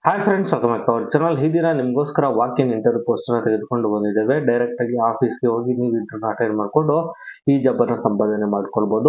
Hi friends, welcome back to our channel. ಈ ದಿನ ನಿಮಗೋಸ್ಕರ ವಾಕಿಂಗ್ ಇಂಟರ್ವ್ಯೂ ಪೋಸ್ಟ್ ಅನ್ನು ತೆಗೆದುಕೊಂಡು ಬಂದಿದ್ದೇವೆ. ಡೈರೆಕ್ಟ್ ಆಗಿ ಆಫೀಸ್ಗೆ ಹೋಗಿ ನೀವು ಇಂಟರ್ವ್ಯೂ ಅಟೆಂಡ್ ಮಾಡಿಕೊಂಡು ಈ ಜಾಬ್ ಅನ್ನು ಸಂಪಾದನೆ ಮಾಡ್ಕೊಳ್ಬಹುದು.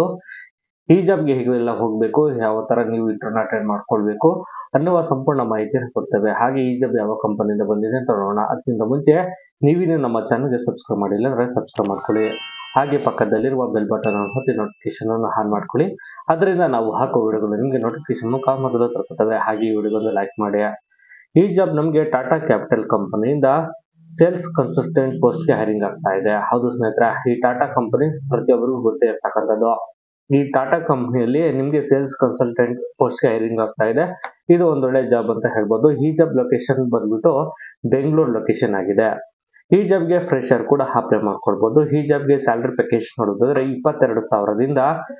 ಈ ಜಾಬ್ಗೆ ಹೇಗೆಲ್ಲ ಹೋಗಬೇಕು, ಯಾವ ತರ ನೀವು ಇಂಟರ್ವ್ಯೂ ಅಟೆಂಡ್ ಮಾಡ್ಕೊಳ್ಬೇಕು ಅನ್ನುವ ಸಂಪೂರ್ಣ ಮಾಹಿತಿಯನ್ನು ಕೊಡ್ತೇವೆ. ಹಾಗೆ ಈ ಜಾಬ್ ಯಾವ ಕಂಪನಿಯಿಂದ ಬಂದಿದೆ ಅಂತ ನೋಡೋಣ. ಅದಕ್ಕಿಂತ ಮುಂಚೆ ನೀವಿನ್ನು ನಮ್ಮ ಚಾನಲ್ಗೆ ಸಬ್ಸ್ಕ್ರೈಬ್ ಮಾಡಿಲ್ಲ ಅಂದ್ರೆ ಸಬ್ಸ್ಕ್ರೈಬ್ ಮಾಡ್ಕೊಳ್ಳಿ. ಹಾಗೆ ಪಕ್ಕದಲ್ಲಿರುವ ಬೆಲ್ ಬಟನ್ ಅನ್ನು ಒತ್ತಿ ನೋಟಿಫಿಕೇಶನ್ ಅನ್ನು ಆನ್ ಮಾಡ್ಕೊಳ್ಳಿ. ಅದರಿಂದ ನಾವು ಹಾಕೋ ವಿಡಿಯೋಗಳು ನಿಮಗೆ ನೋಟಿಫಿಕೇಶನ್ ಮೊದಲು ತಲುಪುತ್ತವೆ. ಹಾಗೆ ಈ ವಿಡಿಯೋಗೊಂದು ಲೈಕ್ ಮಾಡಿ. ಈ ಜಾಬ್ ನಮಗೆ ಟಾಟಾ ಕ್ಯಾಪಿಟಲ್ ಕಂಪನಿಯಿಂದ ಸೇಲ್ಸ್ ಕನ್ಸಲ್ಟೆಂಟ್ ಪೋಸ್ಟ್ಗೆ ಹೈರಿಂಗ್ ಆಗ್ತಾ ಇದೆ. ಹೌದು ಸ್ನೇಹಿತರೆ, ಈ ಟಾಟಾ ಕಂಪನಿ ಪ್ರತಿಯೊಬ್ಬರಿಗೂ ಗೊತ್ತೇ ಇರ್ತಕ್ಕಂಥದ್ದು. ಈ ಟಾಟಾ ಕಂಪನಿಯಲ್ಲಿ ನಿಮಗೆ ಸೇಲ್ಸ್ ಕನ್ಸಲ್ಟೆಂಟ್ ಪೋಸ್ಟ್ಗೆ ಹೈರಿಂಗ್ ಆಗ್ತಾ ಇದೆ. ಇದು ಒಂದೊಳ್ಳೆ ಜಾಬ್ ಅಂತ ಹೇಳ್ಬೋದು. ಈ ಜಾಬ್ ಲೊಕೇಶನ್ ಬಂದ್ಬಿಟ್ಟು ಬೆಂಗಳೂರು ಲೊಕೇಶನ್ ಆಗಿದೆ. ಈ ಜಾಬ್ಗೆ ಫ್ರೆಶರ್ ಕೂಡ ಅಪ್ಲೈ ಮಾಡ್ಕೊಳ್ಬಹುದು. ಈ ಜಾಬ್ಗೆ ಸ್ಯಾಲರಿ ಪ್ಯಾಕೇಜ್ ನೋಡೋದಾದ್ರೆ 22,000ದಿಂದ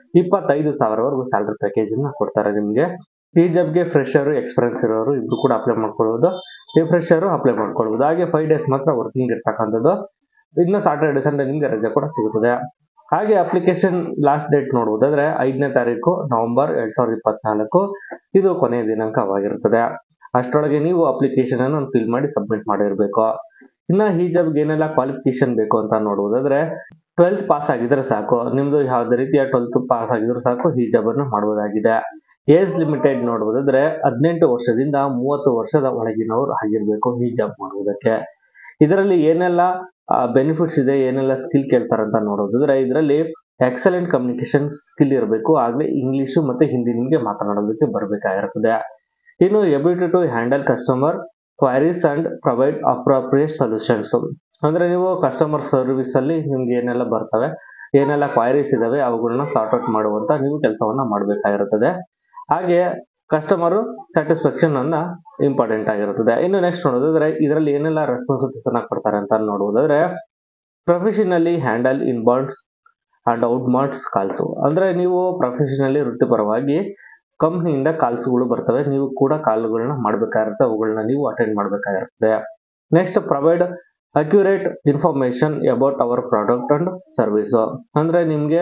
25,000ವರೆಗೂ ಸ್ಯಾಲರಿ ಪ್ಯಾಕೇಜ್ ಅನ್ನ ಕೊಡ್ತಾರೆ ನಿಮ್ಗೆ. ಈ ಜಾಬ್ಗೆ ಫ್ರೆಶರ್ ಎಕ್ಸ್ಪೀರಿಯನ್ಸ್ ಇರೋರು ಇಬ್ರು ಕೂಡ ಅಪ್ಲೈ ಮಾಡ್ಕೊಳ್ಬಹುದು. ಈ ಫ್ರೆಶರ್ ಅಪ್ಲೈ ಮಾಡ್ಕೊಳ್ಬಹುದು. ಹಾಗೆ 5 ಡೇಸ್ ಮಾತ್ರ ವರ್ಕಿಂಗ್ ಇರ್ತಕ್ಕಂಥದ್ದು. ಇನ್ನು ಸಾಟರ್ಡೆ ಸಂಡೇ ನಿಮ್ಗೆ ರಜೆ ಕೂಡ ಸಿಗುತ್ತದೆ. ಹಾಗೆ ಅಪ್ಲಿಕೇಶನ್ ಲಾಸ್ಟ್ ಡೇಟ್ ನೋಡುವುದಾದ್ರೆ 5ನೇ ತಾರೀಕು ನವೆಂಬರ್ 2024 ಇದು ಕೊನೆಯ ದಿನಾಂಕವಾಗಿರುತ್ತದೆ. ಅಷ್ಟರೊಳಗೆ ನೀವು ಅಪ್ಲಿಕೇಶನ್ ಅನ್ನು ಫಿಲ್ ಮಾಡಿ ಸಬ್ಮಿಟ್ ಮಾಡಿರ್ಬೇಕು. ಇನ್ನ ಈ ಜಾಬ್ಗೆ ಏನೆಲ್ಲ ಕ್ವಾಲಿಫಿಕೇಶನ್ ಬೇಕು ಅಂತ ನೋಡುವುದಾದ್ರೆ 12th ಪಾಸ್ ಆಗಿದ್ರೆ ಸಾಕು. ನಿಮ್ದು ಯಾವುದೇ ರೀತಿಯ 12th ಪಾಸ್ ಆಗಿದ್ರೆ ಸಾಕು ಈ ಜಾಬ್ ಅನ್ನು ಮಾಡಬಹುದಾಗಿದೆ. ಏಜ್ ಲಿಮಿಟೆಡ್ ನೋಡುವುದಾದ್ರೆ 18 ವರ್ಷದಿಂದ 30 ವರ್ಷದ ಒಳಗಿನವರು ಆಗಿರ್ಬೇಕು ಈ ಜಾಬ್ ಮಾಡುವುದಕ್ಕೆ. ಇದರಲ್ಲಿ ಏನೆಲ್ಲ ಬೆನಿಫಿಟ್ಸ್ ಇದೆ, ಏನೆಲ್ಲ ಸ್ಕಿಲ್ ಕೇಳ್ತಾರೆ ಅಂತ ನೋಡೋದಾದ್ರೆ ಇದರಲ್ಲಿ ಎಕ್ಸಲೆಂಟ್ ಕಮ್ಯುನಿಕೇಶನ್ ಸ್ಕಿಲ್ ಇರಬೇಕು. ಆಗ್ಲೇ ಇಂಗ್ಲಿಷು ಮತ್ತೆ ಹಿಂದಿ ನಿಮಗೆ ಮಾತನಾಡೋದಕ್ಕೆ ಬರಬೇಕಾಗಿರ್ತದೆ. ಇನ್ನು ability to handle customer queries and provide appropriate solutions. ಅಂದ್ರೆ ನೀವು ಕಸ್ಟಮರ್ ಸರ್ವಿಸ್ ಅಲ್ಲಿ ನಿಮ್ಗೆ ಏನೆಲ್ಲ ಬರ್ತವೆ, ಏನೆಲ್ಲ ಕ್ವೈರೀಸ್ ಇದಾವೆ ಅವುಗಳನ್ನ ಸಾರ್ಟ್ ಔಟ್ ಮಾಡುವಂತ ನೀವು ಕೆಲಸವನ್ನ ಮಾಡಬೇಕಾಗಿರುತ್ತದೆ. ಹಾಗೆ ಕಸ್ಟಮರ್ ಸ್ಯಾಟಿಸ್ಫ್ಯಾಕ್ಷನ್ ಅನ್ನ ಇಂಪಾರ್ಟೆಂಟ್ ಆಗಿರುತ್ತದೆ. ಇನ್ನು ನೆಕ್ಸ್ಟ್ ನೋಡೋದಾದ್ರೆ ಇದರಲ್ಲಿ ಏನೆಲ್ಲ ರೆಸ್ಪಾನ್ಸಿಬಿಲಿಟೀಸ್ ಅನ್ನ ಕೊಡ್ತಾರೆ ಅಂತ ನೋಡುವುದಾದ್ರೆ professionally handle in bounds and out bounds calls. ಅಂದ್ರೆ ನೀವು ಪ್ರೊಫೆಷನಲಿ ವೃತ್ತಿಪರವಾಗಿ ಕಂಪ್ನಿಯಿಂದ ಕಾಲ್ಸ್ಗಳು ಬರ್ತವೆ, ನೀವು ಕೂಡ ಕಾಲ್ಗಳನ್ನ ಮಾಡ್ಬೇಕಾಗಿರುತ್ತೆ, ಅವುಗಳನ್ನ ನೀವು ಅಟೆಂಡ್ ಮಾಡ್ಬೇಕಾಗಿರ್ತದೆ. Next provide accurate information about our product and service. ಅಂದ್ರೆ ನಿಮ್ಗೆ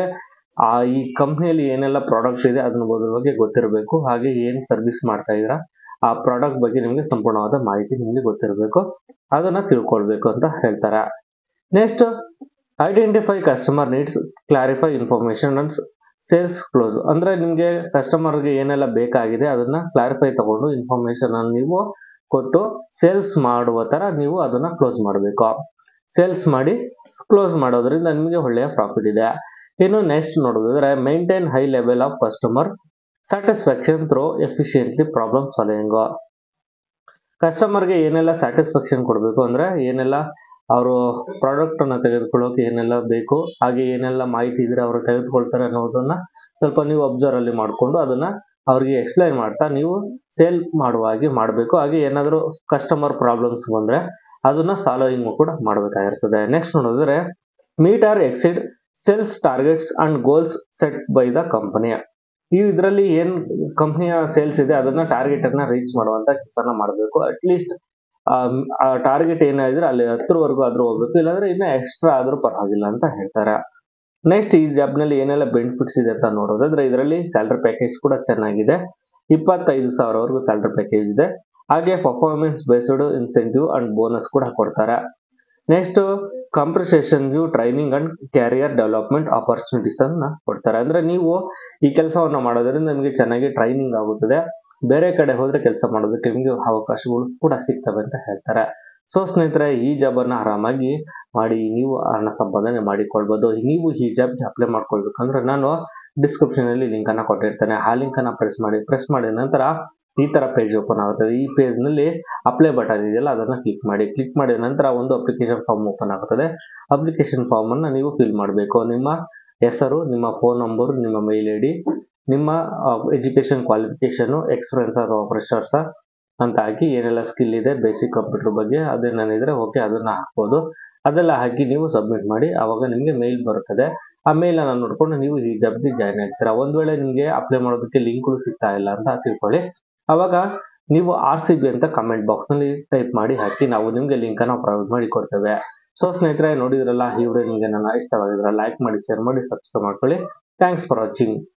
ಈ ಕಂಪ್ನಿಯಲ್ಲಿ ಏನೆಲ್ಲ ಪ್ರಾಡಕ್ಟ್ ಇದೆ ಅದನ್ನ ಬಗ್ಗೆ ಗೊತ್ತಿರಬೇಕು. ಹಾಗೆ ಏನ್ ಸರ್ವಿಸ್ ಮಾಡ್ತಾ ಇದ್ರ ಆ ಪ್ರಾಡಕ್ಟ್ ಬಗ್ಗೆ ನಿಮ್ಗೆ ಸಂಪೂರ್ಣವಾದ ಮಾಹಿತಿ ನಿಮ್ಗೆ ಗೊತ್ತಿರಬೇಕು, ಅದನ್ನ ತಿಳ್ಕೊಳ್ಬೇಕು ಅಂತ ಹೇಳ್ತಾರೆ. Next identify customer needs, clarify information and sales close. ಅಂದ್ರೆ ನಿಮ್ಗೆ ಕಸ್ಟಮರ್ಗೆ ಏನೆಲ್ಲ ಬೇಕಾಗಿದೆ ಅದನ್ನ ಕ್ಲಾರಿಫೈ ತಗೊಂಡು ಇನ್ಫಾರ್ಮೇಶನ್ ಅನ್ನು ನೀವು ಕೊಟ್ಟು ಸೇಲ್ಸ್ ಮಾಡುವ ತರ ನೀವು ಅದನ್ನ ಕ್ಲೋಸ್ ಮಾಡಬೇಕು. ಸೇಲ್ಸ್ ಮಾಡಿ ಕ್ಲೋಸ್ ಮಾಡೋದ್ರಿಂದ ನಿಮಗೆ ಒಳ್ಳೆಯ ಪ್ರಾಫಿಟ್ ಇದೆ. ಇನ್ನು ನೆಕ್ಸ್ಟ್ ನೋಡೋದಾದ್ರೆ maintain high level of customer satisfaction through efficiently problem solving. ಕಸ್ಟಮರ್ಗೆ ಏನೆಲ್ಲ ಸ್ಯಾಟಿಸ್ಫ್ಯಾಕ್ಷನ್ ಕೊಡಬೇಕು ಅಂದ್ರೆ ಏನೆಲ್ಲ ಅವರು ಪ್ರಾಡಕ್ಟ್ ಅನ್ನ ತೆಗೆದುಕೊಳ್ಳೋಕೆ ಏನೆಲ್ಲ ಬೇಕು, ಹಾಗೆ ಏನೆಲ್ಲ ಮಾಹಿತಿ ಇದ್ರೆ ಅವರು ತೆಗೆದುಕೊಳ್ತಾರೆ ಅನ್ನೋದನ್ನ ಸ್ವಲ್ಪ ನೀವು ಅಬ್ಸರ್ವ್ ಅಲ್ಲಿ ಮಾಡಿಕೊಂಡು ಅದನ್ನ ಅವ್ರಿಗೆ ಎಕ್ಸ್ಪ್ಲೈನ್ ಮಾಡ್ತಾ ನೀವು ಸೇಲ್ ಮಾಡುವ ಹಾಗೆ ಮಾಡಬೇಕು. ಹಾಗೆ ಏನಾದರೂ ಕಸ್ಟಮರ್ ಪ್ರಾಬ್ಲಮ್ಸ್ ಬಂದ್ರೆ ಅದನ್ನ ಸಾಲ್ವಿಂಗ್ ಕೂಡ ಮಾಡಬೇಕಾಗಿರ್ತದೆ. ನೆಕ್ಸ್ಟ್ ನೋಡಿದ್ರೆ meet or exceed sales targets and goals set by the company. ಇದರಲ್ಲಿ ಏನ್ ಕಂಪನಿಯ ಸೇಲ್ಸ್ ಇದೆ ಅದನ್ನ ಟಾರ್ಗೆಟ್ ಅನ್ನ ರೀಚ್ ಮಾಡುವಂತ ಕೆಲಸನ ಮಾಡಬೇಕು. ಅಟ್ಲೀಸ್ಟ್ ಟಾರ್ಗೆಟ್ ಏನಾದ್ರೆ ಅಲ್ಲಿ 10ವರೆಗೂ ಆದ್ರೂ ಹೋಗ್ಬೇಕು, ಇಲ್ಲಾಂದ್ರೆ ಇನ್ನ ಎಕ್ಸ್ಟ್ರಾ ಆದ್ರೂ ಪರವಾಗಿಲ್ಲ ಅಂತ ಹೇಳ್ತಾರೆ. ನೆಕ್ಸ್ಟ್ ಈ ಜಾಬ್ ನಲ್ಲಿ ಏನೆಲ್ಲ ಬೆನಿಫಿಟ್ಸ್ ಇದೆ ಅಂತ ನೋಡೋದಾದ್ರೆ ಇದರಲ್ಲಿ ಸ್ಯಾಲರಿ ಪ್ಯಾಕೇಜ್ ಕೂಡ ಚೆನ್ನಾಗಿದೆ. 25,000ವರೆಗೂ ಸ್ಯಾಲರಿ ಪ್ಯಾಕೇಜ್ ಇದೆ. ಹಾಗೆ performance based incentive and bonus ಕೂಡ ಕೊಡ್ತಾರೆ. Next compensation training and career development opportunities ಅನ್ನ ಕೊಡ್ತಾರೆ. ಅಂದ್ರೆ ನೀವು ಈ ಕೆಲಸವನ್ನ ಮಾಡೋದ್ರಿಂದ ನಿಮಗೆ ಚೆನ್ನಾಗಿ ಟ್ರೈನಿಂಗ್ ಆಗುತ್ತದೆ. ಬೇರೆ ಕಡೆ ಹೋದ್ರೆ ಕೆಲಸ ಮಾಡೋದಕ್ಕೆ ನಿಮಗೆ ಅವಕಾಶಗಳು ಕೂಡ ಸಿಗ್ತವೆ ಅಂತ ಹೇಳ್ತಾರೆ. ಸೊ ಸ್ನೇಹಿತರೆ, ಈ ಜಾಬ್ ಅನ್ನ ಆರಾಮಾಗಿ ಮಾಡಿ ನೀವು ಹಣ ಸಂಪಾದನೆ ಮಾಡಿಕೊಳ್ಬಹುದು. ನೀವು ಈ ಜಾಬ್ಗೆ ಅಪ್ಲೈ ಮಾಡ್ಕೊಳ್ಬೇಕಂದ್ರೆ ನಾನು ಡಿಸ್ಕ್ರಿಪ್ಷನ್ ಅಲ್ಲಿ ಲಿಂಕ್ ಅನ್ನ ಕೊಟ್ಟಿರ್ತೇನೆ. ಆ ಲಿಂಕ್ ಅನ್ನ ಪ್ರೆಸ್ ಮಾಡಿದ ನಂತರ ಈ ತರ ಪೇಜ್ ಓಪನ್ ಆಗುತ್ತದೆ. ಈ ಪೇಜ್ ನಲ್ಲಿ ಅಪ್ಲೈ ಬಟನ್ ಇದೆಯಲ್ಲ ಅದನ್ನ ಕ್ಲಿಕ್ ಮಾಡಿದ ನಂತರ ಒಂದು ಅಪ್ಲಿಕೇಶನ್ ಫಾರ್ಮ್ ಓಪನ್ ಆಗುತ್ತದೆ. ಅಪ್ಲಿಕೇಶನ್ ಫಾರ್ಮ್ ಅನ್ನ ನೀವು ಫಿಲ್ ಮಾಡಬೇಕು. ನಿಮ್ಮ ಹೆಸರು, ನಿಮ್ಮ ಫೋನ್ ನಂಬರ್, ನಿಮ್ಮ ಮೇಲ್ ಐಡಿ, ನಿಮ್ಮ ಎಜುಕೇಶನ್ ಕ್ವಾಲಿಫಿಕೇಶನ್, ಎಕ್ಸ್ಪೀರಿಯನ್ಸ್ ಅಥವಾ ಫ್ರೆಶರ್ಸ್ ಅಂತ ಹಾಕಿ ಏನೆಲ್ಲ ಸ್ಕಿಲ್ ಇದೆ ಬೇಸಿಕ್ ಕಂಪ್ಯೂಟರ್ ಬಗ್ಗೆ ಅದೇನಿದ್ರೆ ಓಕೆ ಅದನ್ನ ಹಾಕ್ಬೋದು. ಅದೆಲ್ಲ ಹಾಕಿ ನೀವು ಸಬ್ಮಿಟ್ ಮಾಡಿ, ಅವಾಗ ನಿಮಗೆ ಮೇಲ್ ಬರುತ್ತದೆ. ಆ ಮೇಲ್ ಅನ್ನ ನೋಡ್ಕೊಂಡು ನೀವು ಈ ಜಾಬ್ಗೆ ಜಾಯ್ನ್ ಆಗ್ತೀರಾ. ಒಂದ್ ವೇಳೆ ನಿಮಗೆ ಅಪ್ಲೈ ಮಾಡೋದಕ್ಕೆ ಲಿಂಕ್ಗಳು ಸಿಗ್ತಾ ಇಲ್ಲ ಅಂತ ತಿಳ್ಕೊಳ್ಳಿ. ಅವಾಗ ನೀವು RCB ಅಂತ ಕಮೆಂಟ್ ಬಾಕ್ಸ್ ನಲ್ಲಿ ಟೈಪ್ ಮಾಡಿ ಹಾಕಿ, ನಾವು ನಿಮ್ಗೆ ಲಿಂಕ್ ಅನ್ನ ಪ್ರೊವೈಡ್ ಮಾಡಿ ಕೊಡ್ತೇವೆ. ಸೊ ಸ್ನೇಹಿತರೆ, ನೋಡಿದ್ರಲ್ಲ, ಈ ವಿಡಿಯೋ ನಿಮಗೆ ನನ್ನ ಇಷ್ಟವಾಗಿದ್ರೆ ಲೈಕ್ ಮಾಡಿ, ಶೇರ್ ಮಾಡಿ, ಸಬ್ಸ್ಕ್ರೈಬ್ ಮಾಡ್ಕೊಳ್ಳಿ. Thanks for watching.